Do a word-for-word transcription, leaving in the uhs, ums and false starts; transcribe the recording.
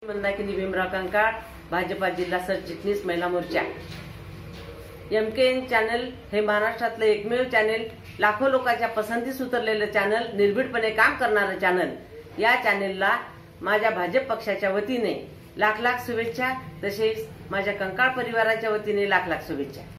मंदाकिनी भीमराव कंकाळ, भाजपा जिल्हा सरचिटणीस, महिला मोर्चा। एम के एन चॅनल हे महाराष्ट्रातलं एकमेव चॅनल, लाखो लोकांच्या पसंतीस उतरलेलं चॅनल, निर्भीडपणे काम करणारं चॅनल। या चॅनलला माझ्या भाजप पक्षाच्या वतीने लाख लाख शुभेच्छा, तसेच माझ्या कंकाळ परिवाराच्या वतीने लाख लाख शुभेच्छा।